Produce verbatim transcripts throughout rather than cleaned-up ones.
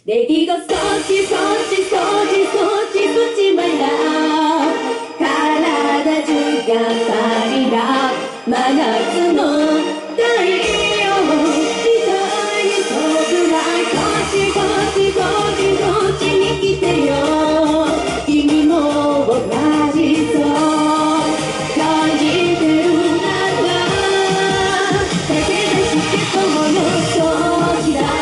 レディーゴーそっちそっちそっちそっちそっちまいだ体中がパリだ真夏の太陽みたいに飛ぶないこっちこっちこっちこっちに来てよ君も同じそう感じてるなら駆け出してこのそちら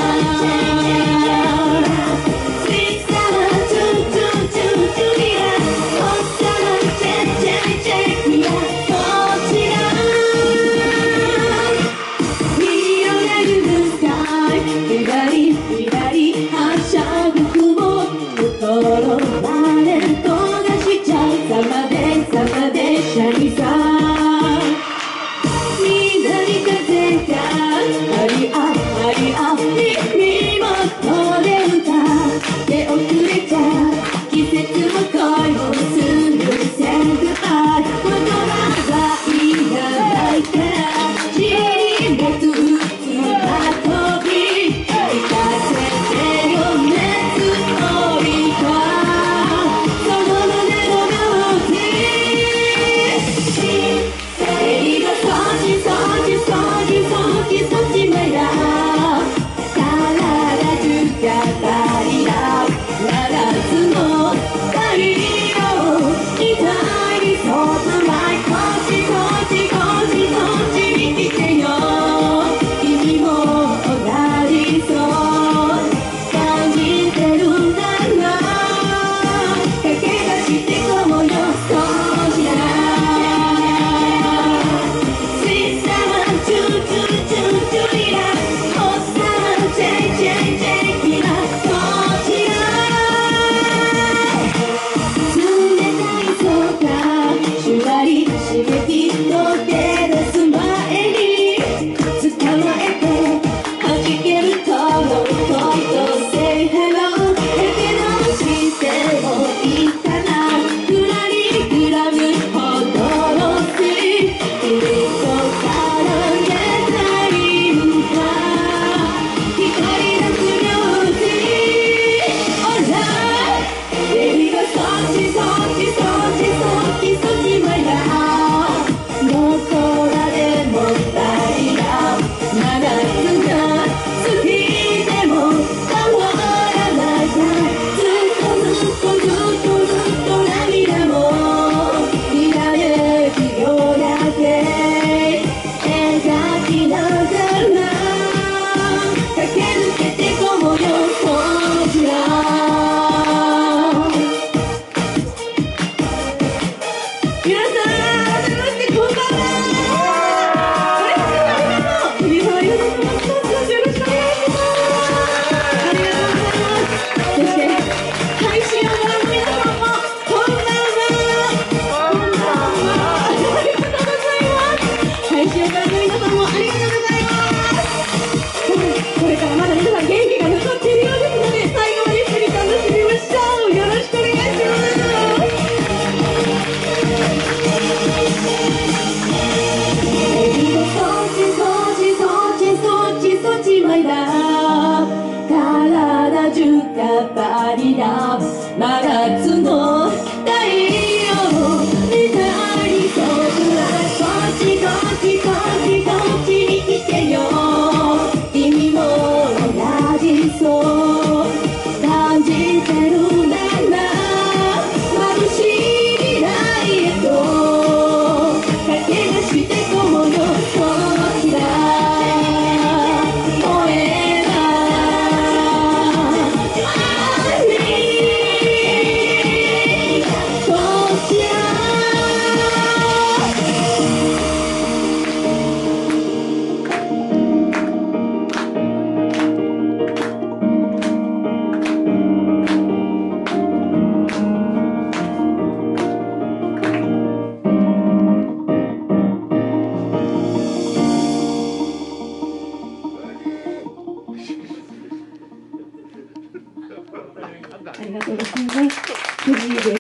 真夏の太陽みたいに飛ぶらこっちこっちこっちこっちに来てよ君も同じそう感じてるなら眩しい未来へと駆け出してこもよこちらありがとうございます。